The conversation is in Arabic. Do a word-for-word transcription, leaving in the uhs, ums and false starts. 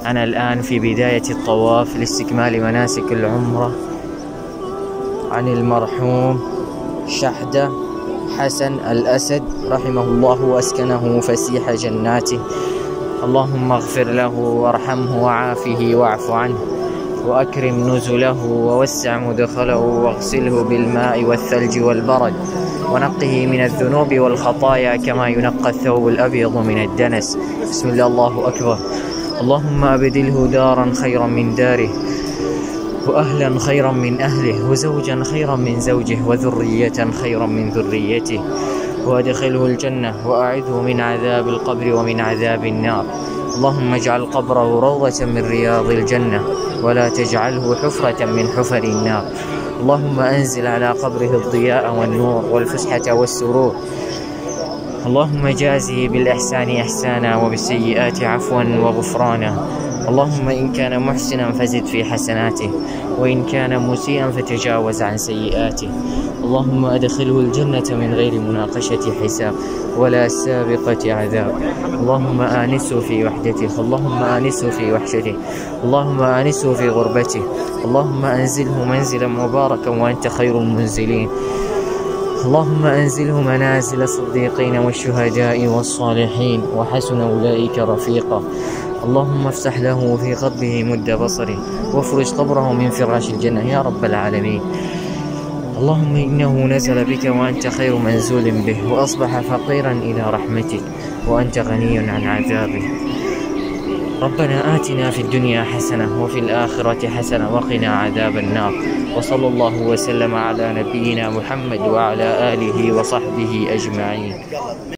أنا الآن في بداية الطواف لاستكمال مناسك العمرة عن المرحوم شحدة حسن الأسد رحمه الله وأسكنه فسيح جناته. اللهم اغفر له وارحمه وعافه واعف عنه وأكرم نزله ووسع مدخله واغسله بالماء والثلج والبرد ونقه من الذنوب والخطايا كما ينقى الثوب الأبيض من الدنس. بسم الله، الله أكبر. اللهم أبدله دارا خيرا من داره وأهلا خيرا من أهله وزوجا خيرا من زوجه وذرية خيرا من ذريته وأدخله الجنة وأعذه من عذاب القبر ومن عذاب النار. اللهم اجعل قبره روضة من رياض الجنة ولا تجعله حفرة من حفر النار. اللهم أنزل على قبره الضياء والنور والفسحة والسرور. اللهم جازه بالإحسان إحسانا وبالسيئات عفوا وغفرانا. اللهم إن كان محسنا فزد في حسناته وإن كان مسيئا فتجاوز عن سيئاته. اللهم أدخله الجنة من غير مناقشة حساب ولا سابقة عذاب. اللهم آنسه في وحدته، اللهم آنسه في وحشته، اللهم آنسه في غربته. اللهم أنزله منزلا مباركا وأنت خير المنزلين. اللهم أنزله منازل الصديقين والشهداء والصالحين وحسن أولئك رفيقا. اللهم افتح له في قبره مد بصره وافرج قبره من فراش الجنة يا رب العالمين. اللهم إنه نزل بك وأنت خير منزول به وأصبح فقيرا إلى رحمتك وأنت غني عن عذابه. ربنا آتنا في الدنيا حسنة وفي الآخرة حسنة وقنا عذاب النار. وصلى الله وسلم على نبينا محمد وعلى آله وصحبه أجمعين.